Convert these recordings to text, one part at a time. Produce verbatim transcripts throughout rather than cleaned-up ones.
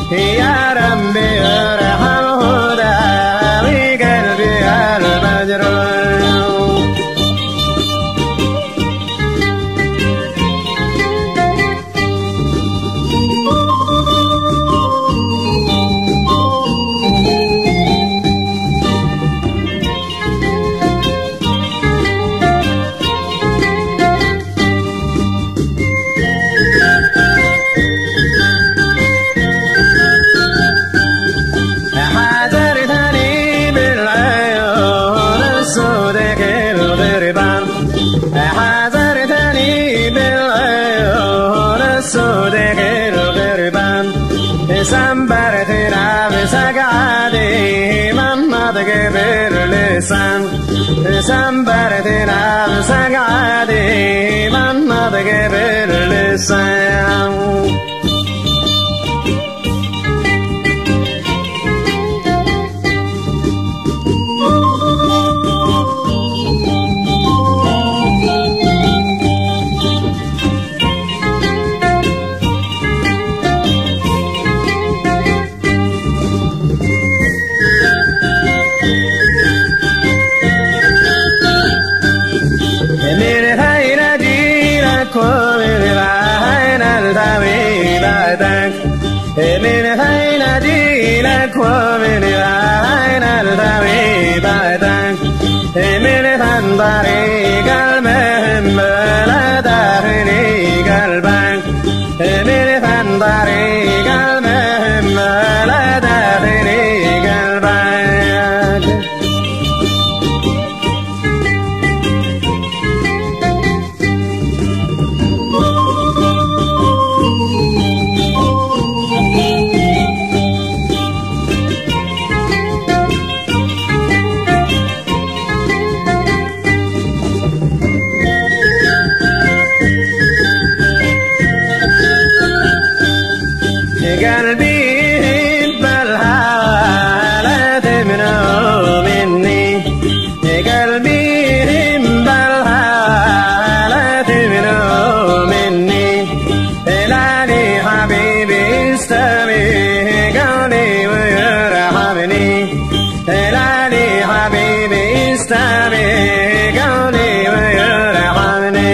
يا ربي ارحمه داوي قلبي المجروح حذرتني بالعيون السودك الغربان سنبرتنا بسقعدي مما تقبر لسان سنبرتنا بسقعدي مما تقبر لسان ومن العين التوي بعدك من حين أجيلك ومن العين التوي بعدك من طريق المهم لا داخلي قلبك من طريق المهم لا داخلي قلبك قلبي بالهوى لا تمنعه مني قلبي بالهوى لا تمنعه مني لاني حبيبي استمي قولي ويرحمني لاني حبيبي استمي قولي ويرحمني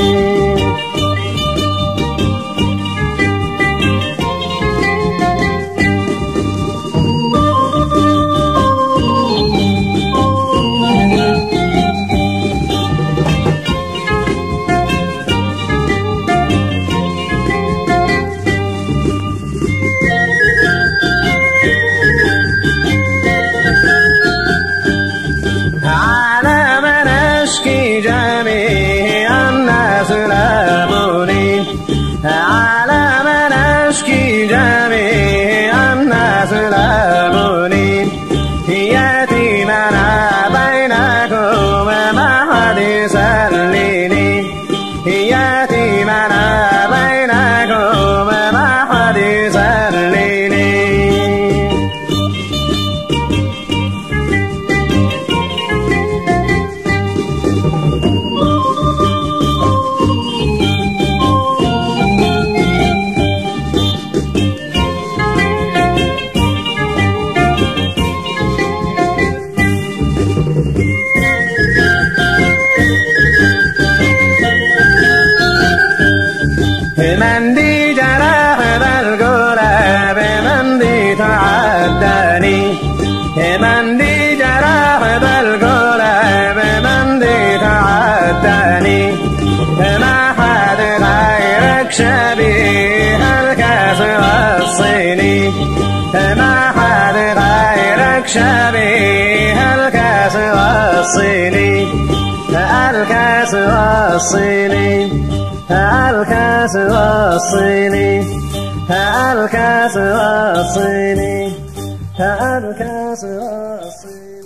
جميع الناس لاموني على من أشكي جميع الناس لاموني يتيمنا بينكم ما حد يسليني يتيمنا بينكم ما حد يسليني من دي جرح بالقلب من دي تعداني من دي جرح بالقلب من دي تعداني ما حد غيرك شبيه الكاس والصيني ما حد غيرك شبيه الكاس والصيني الكاس والصيني الكاس والصيني الكاس والصيني الكاس والصيني